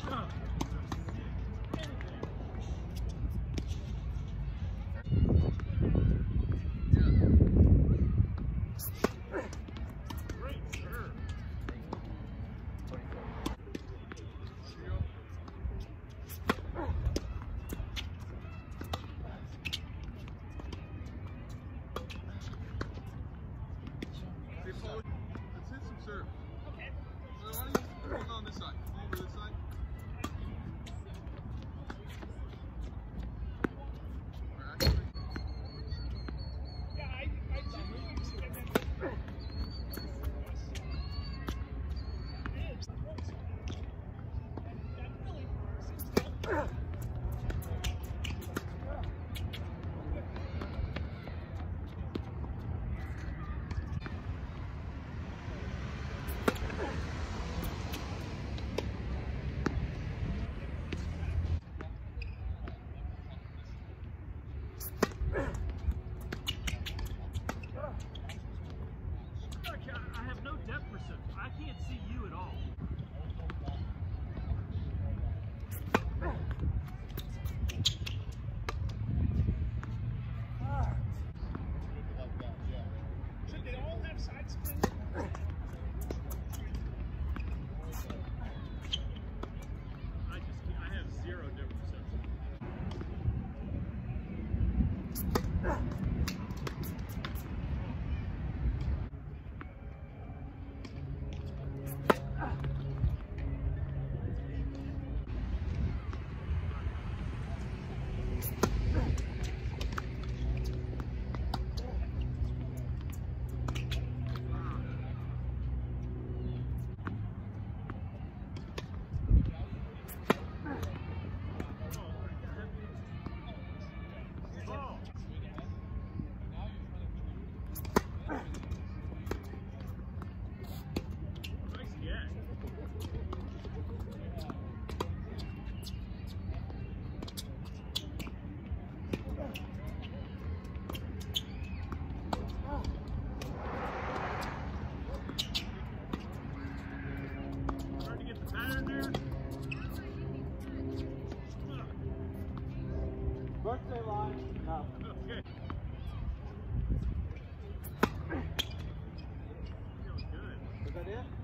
Let's hit some serve. Okay. Why don't you put it on this side? Over this side. I have no depth perception. I can't see you at all. Should they all have side spin? I have zero depth perception. Birthday line. No. Okay. Is that it?